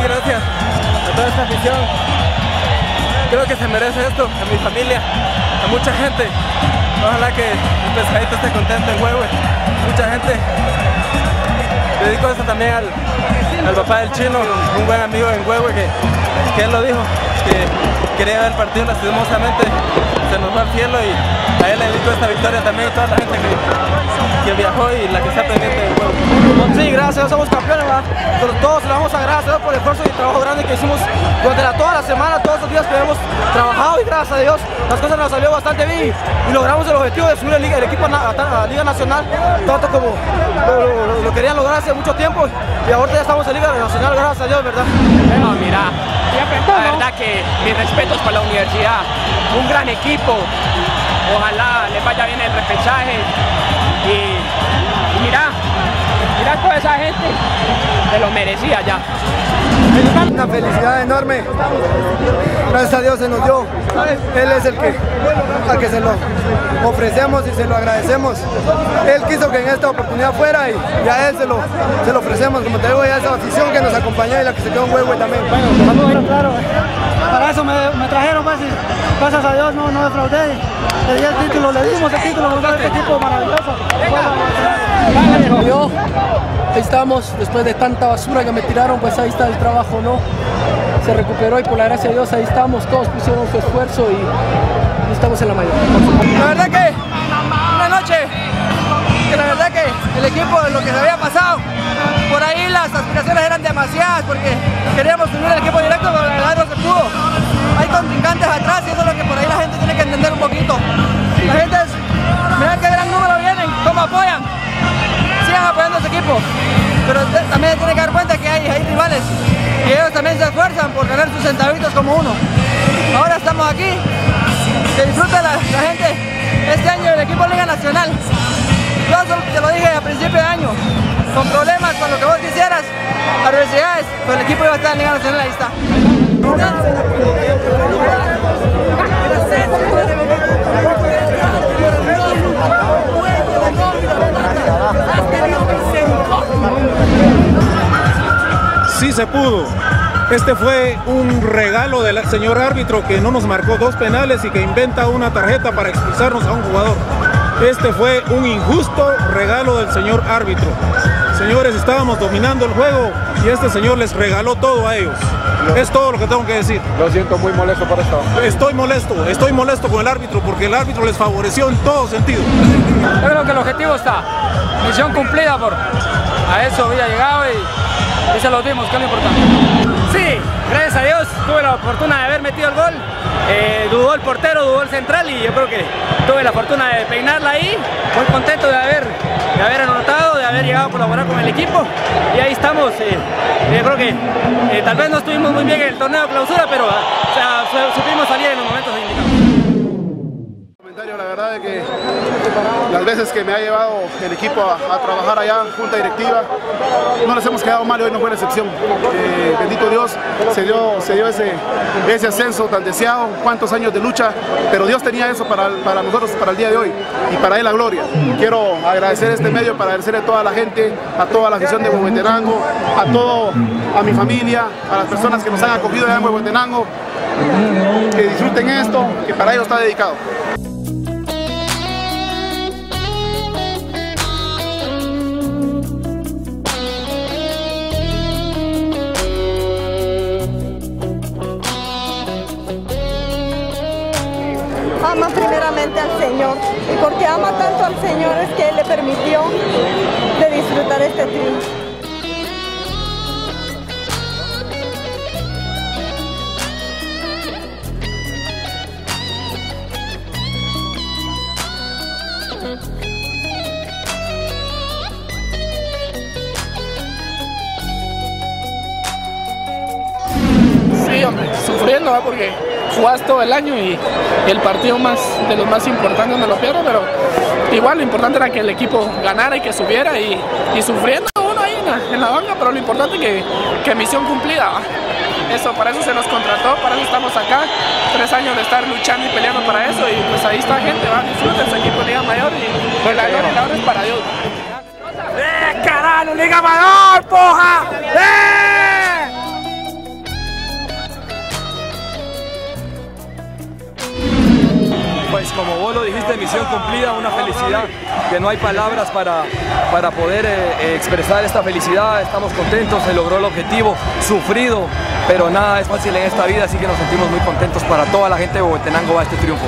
gracias a toda esta afición. Creo que se merece esto, a mi familia, a mucha gente. Ojalá que el Pescadito esté contento en Huehue. Mucha gente. Dedico esto también al papá del Chino, un buen amigo en Huehue que él lo dijo, que quería ver el partido, lastimosamente se nos va al cielo, y a él le dedico esta victoria también, a toda la gente que viajó y la que está pendiente del juego. Sí, gracias, somos campeones, ¿verdad? Pero todos le vamos a agradecer por el esfuerzo y el trabajo grande que hicimos durante toda la semana, todos los días que hemos trabajado, y gracias a Dios las cosas nos salió bastante bien y logramos el objetivo de subir el equipo a la Liga Nacional, tanto como lo querían lograr hace mucho tiempo, y ahorita ya estamos en Liga Nacional, gracias a Dios, ¿verdad? No, mira, la verdad que mis respetos para la universidad, un gran equipo, ojalá les vaya bien el repechaje, y mira toda esa gente, se lo merecía ya. Una felicidad enorme, gracias a Dios se nos dio, él es el al que se lo ofrecemos y se lo agradecemos. Él quiso que en esta oportunidad fuera y a él se lo ofrecemos, como te digo, ya esa afición que nos acompañó y la que se quedó en Huehue también. Bueno, claro, para eso me trajeron, pues, y gracias a Dios no defraudé, le di el título, le dimos el título, nos dio este equipo maravilloso. Yo, ahí estamos, después de tanta basura que me tiraron, pues ahí está el trabajo, ¿no? Se recuperó y por la gracia de Dios ahí estamos, todos pusieron su esfuerzo y estamos en la mayoría. La verdad que una noche, que la verdad que el equipo, lo que se había pasado, por ahí las aspiraciones eran demasiadas porque queríamos subir el equipo directo, pero la verdad no se pudo. Hay contrincantes atrás y eso es lo que por ahí la gente tiene que entender un poquito. La gente es, mirá qué gran número vienen, cómo apoyan, sigan apoyando a su equipo, pero también tienen que dar cuenta que hay rivales y ellos también se esfuerzan por ganar sus centavitos como uno. Ahora estamos aquí, que disfrute la gente este año el equipo Liga Nacional. Yo te lo dije a principio de año, con problemas, con lo que vos quisieras, adversidades, pero el equipo iba a estar en Liga Nacional, ahí está. Sí se pudo. Este fue un regalo del señor árbitro que no nos marcó 2 penales y que inventa una tarjeta para expulsarnos a un jugador. Este fue un injusto regalo del señor árbitro. Señores, estábamos dominando el juego y este señor les regaló todo a ellos. Es todo lo que tengo que decir. Lo siento muy molesto por esto. Estoy molesto con el árbitro porque el árbitro les favoreció en todo sentido. Yo creo que el objetivo está, misión cumplida, a eso había llegado y se los dimos, que es lo importante. Sí, gracias a Dios tuve la fortuna de haber metido el gol, dudó el portero, dudó el central y yo creo que tuve la fortuna de peinarla ahí, muy contento de haber anotado, de haber llegado a colaborar con el equipo y ahí estamos. Yo creo que tal vez no estuvimos muy bien en el torneo de clausura, pero supimos salir en los momentos indicados. La verdad es que las veces que me ha llevado el equipo a trabajar allá, junta directiva, no les hemos quedado mal y hoy no fue la excepción. Bendito Dios, se dio ese ascenso tan deseado, cuántos años de lucha, pero Dios tenía eso para nosotros, para el día de hoy, y para Él la gloria. Quiero agradecer este medio para agradecerle a toda la gente, a toda la afición de Huehuetenango, a mi familia, a las personas que nos han acogido allá en Huehuetenango, que disfruten esto, que para ellos está dedicado. Ama primeramente al Señor, y porque ama tanto al Señor es que Él le permitió de disfrutar este triunfo. Sí, hombre, sufriendo, ¿verdad? Porque jugás todo el año y el partido de los más importantes me lo pierdo, pero igual lo importante era que el equipo ganara y que subiera y sufriendo uno ahí en la banca, pero lo importante es que misión cumplida, ¿va? Para eso se nos contrató, para eso estamos acá, 3 años de estar luchando y peleando para eso y pues ahí está gente, ¿va? Disfruten su equipo Liga Mayor y pues la gloria y la honra es para Dios. ¡Carajo, Liga Mayor, poja! de misión cumplida, una felicidad que no hay palabras para poder expresar esta felicidad. Estamos contentos, se logró el objetivo, sufrido, pero nada es fácil en esta vida, así que nos sentimos muy contentos. Para toda la gente de Huehuetenango va este triunfo.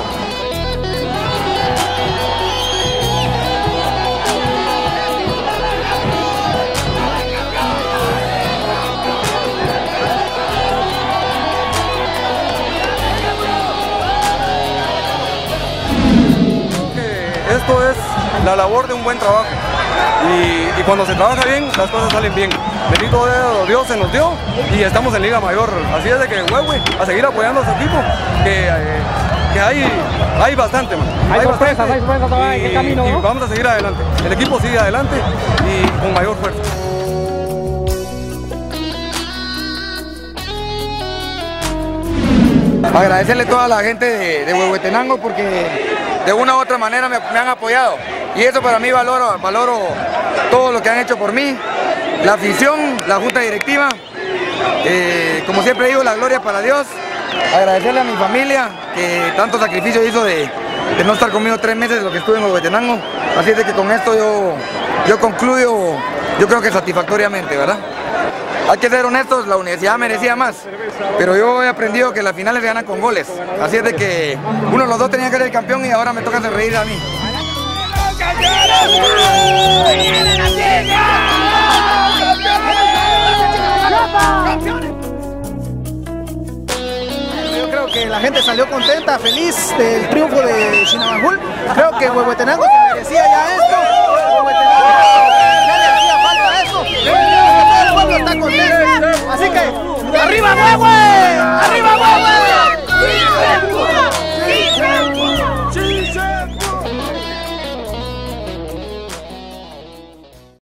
Esto es la labor de un buen trabajo y cuando se trabaja bien, las cosas salen bien. Bendito Dios se nos dio y estamos en Liga Mayor. Así es de que Huehue, a seguir apoyando a su equipo, que hay bastante, man. Hay sorpresas todavía en el camino, ¿no? Y vamos a seguir adelante. El equipo sigue adelante y con mayor fuerza. Agradecerle a toda la gente de Huehuetenango porque de una u otra manera me han apoyado y eso para mí valoro todo lo que han hecho por mí, la afición, la junta directiva, como siempre digo, la gloria para Dios. Agradecerle a mi familia que tanto sacrificio hizo de no estar conmigo 3 meses de lo que estuve en Huehuetenango, así es de que con esto yo concluyo, yo creo que satisfactoriamente, ¿verdad? Hay que ser honestos, la universidad merecía más, pero yo he aprendido que las finales se ganan con goles. Así es de que uno de los dos tenía que ser el campeón y ahora me toca hacer reír a mí. Yo creo que la gente salió contenta, feliz del triunfo de Chinabajul. Creo que Huehuetenango se merecía ya esto. Ya le hacía falta eso. El pueblo está contento. Así que ¡arriba, Huehue!